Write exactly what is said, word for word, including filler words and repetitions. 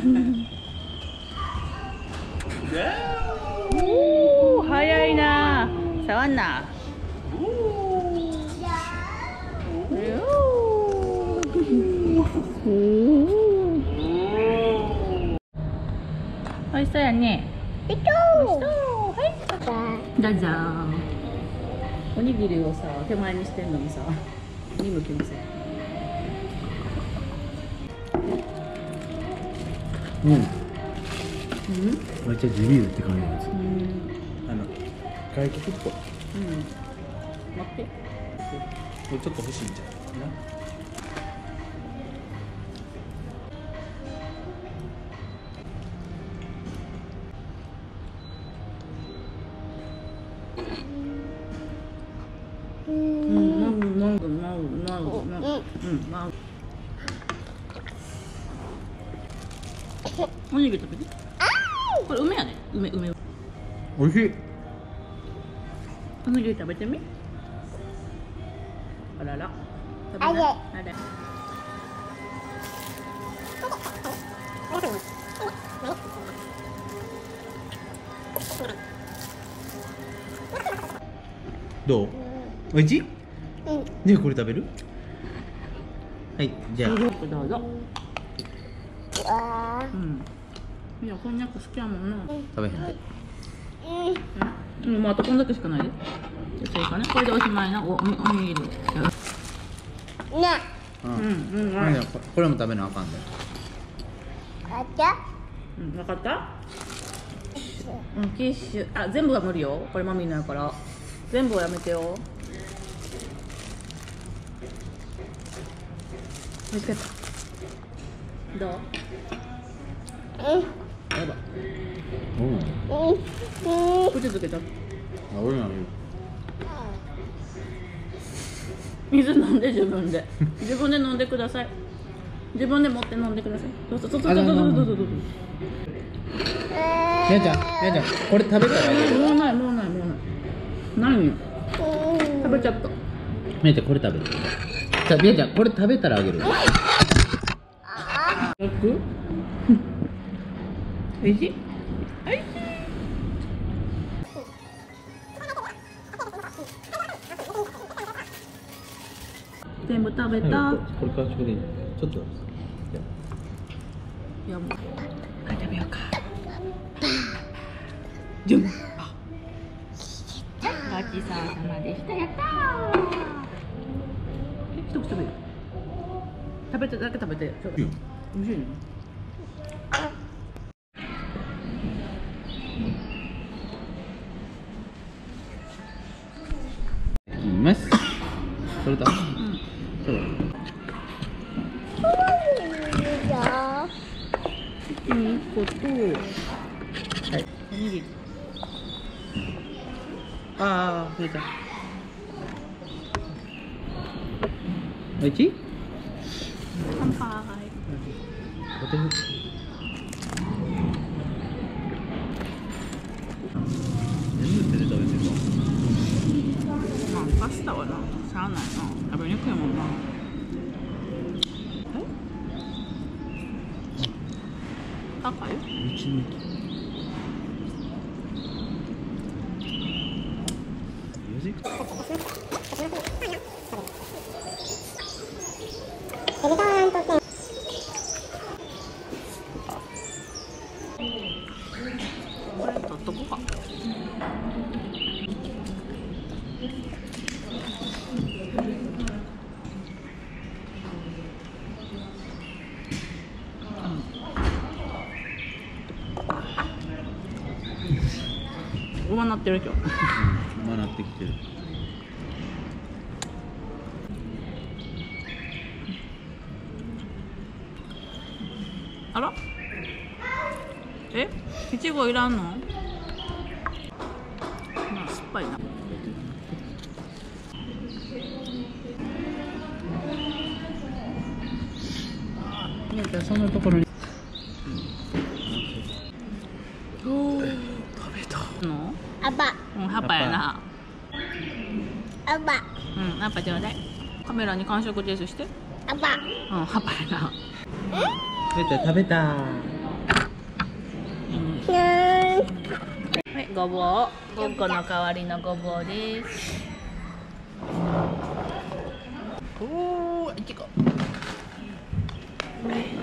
おお、早いな。触んな。おいしそうやね。おいしそう。はい。どうぞ。おにぎりをさ、手前にしてんのにさ、見向きません。 うん。うん。めっちゃ地ビールって感じです。うん。あの外国っぽい。うん。 待って。 これちょっと欲しいんじゃないな。 うん、なるなるなるなるなる。うん、なる。おにぎり食べて。これ梅やね。梅梅。 おいしい。 おにぎり食べてみ。あらら。食べな。あれ。 どう？おいしい？うん。じゃあこれ食べる？はい、じゃあ。どうぞ。うん。いや、こんにゃく好きやもんな。食べへんで。うん。もうあとこんだけしかないで。じゃあそうかね。これでおしまいな。お、おにぎり。ね。うん、うん、うん。これも食べなあかんで。分かった？うん、分かった？うん、キッシュ。あ、全部は無理よ。これマミーのやから。全部はやめてよ。見つけた。どう？うん。やば。うん。口つけた。あ、俺なの。水飲んで自分で。自分で飲んでください。自分で持って飲んでください。どうぞどうぞどうぞどうぞどうぞ。みやちゃん、みやちゃん、これ食べたらあげる。もうないもうないもうない。何よ。食べちゃった。みやちゃん、これ食べて。じゃあ、みやちゃん、これ食べたらあげる。よく。おいしい。おいしい。全部食べた。これからちょうどいい。ちょっと。いやもう。はい、食べようか。じゃん。ごちそうさまでした。やったー。え、一口食べる。食べてだけ食べて。美味しいね。いきます。それだ。うん。そう。一個と。はい。おにぎり。ああ、増えた。おいしい？乾杯。ポテト。全部手で食べてるの？まあ、パスタはな、しゃあないな。食べにくいもんな。え？高い？道の駅。これ取っとこうか。うまなってる今日。うまなってきてる。あら？え？いちごいらんの？まあ酸っぱいな。ね、じゃあそのところに。おお、食べたの？アバ。うん、葉っぱやな。アバ。うん、葉っぱちょうだい。カメラに完食ですして。アバ。うん、葉っぱやな。え？食べた食べた。 はい、ごぼう。ごっこの代わりのごぼうです。おー、いちこ。